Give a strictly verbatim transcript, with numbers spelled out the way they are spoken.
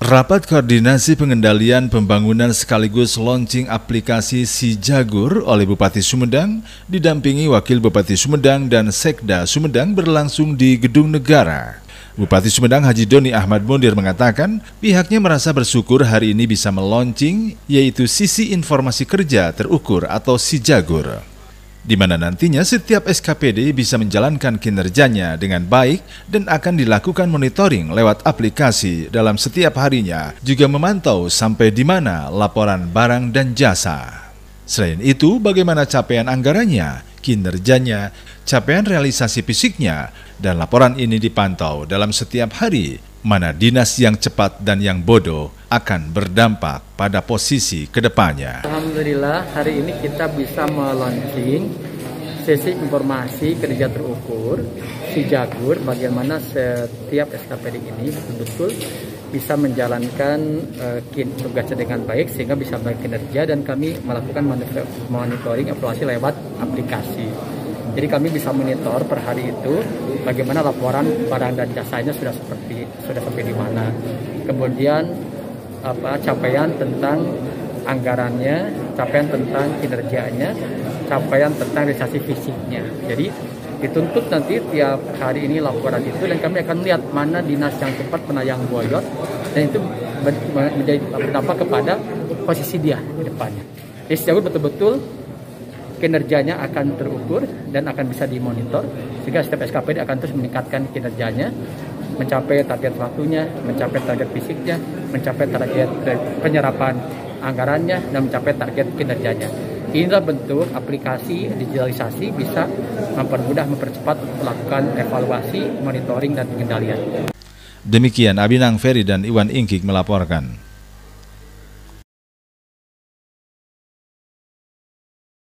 Rapat koordinasi pengendalian pembangunan sekaligus launching aplikasi Si Jagur oleh Bupati Sumedang didampingi Wakil Bupati Sumedang dan Sekda Sumedang berlangsung di Gedung Negara. Bupati Sumedang Haji Doni Ahmad Mundir mengatakan pihaknya merasa bersyukur hari ini bisa melaunching yaitu Sisi Informasi Kerja Terukur atau Si Jagur, di mana nantinya setiap S K P D bisa menjalankan kinerjanya dengan baik dan akan dilakukan monitoring lewat aplikasi dalam setiap harinya, juga memantau sampai di mana laporan barang dan jasa. Selain itu, bagaimana capaian anggarannya, kinerjanya, capaian realisasi fisiknya, dan laporan ini dipantau dalam setiap hari, mana dinas yang cepat dan yang bodoh akan berdampak pada posisi kedepannya. Alhamdulillah hari ini kita bisa melaunching sesi informasi kerja terukur Si Jagur, bagaimana setiap S K P D ini betul-betul bisa menjalankan uh, tugasnya dengan baik sehingga bisa baik kinerja, dan kami melakukan monitoring evaluasi lewat aplikasi. Jadi kami bisa monitor per hari itu bagaimana laporan barang dan jasanya sudah seperti sudah sampai di mana. Kemudian apa capaian tentang anggarannya, capaian tentang kinerjanya, capaian tentang realisasi fisiknya. Jadi dituntut nanti tiap hari ini laporan itu, dan kami akan lihat mana dinas yang cepat, mana yang boyot, dan itu menjadi berdampak kepada posisi dia di depannya. Jadi sejauh betul-betul kinerjanya akan terukur dan akan bisa dimonitor, sehingga setiap S K P D akan terus meningkatkan kinerjanya, mencapai target waktunya, mencapai target fisiknya, mencapai target penyerapan anggarannya, dan mencapai target kinerjanya. Inilah bentuk aplikasi digitalisasi bisa mempermudah, mempercepat melakukan evaluasi, monitoring, dan pengendalian. Demikian Abinang Ferry dan Iwan Ingkik melaporkan.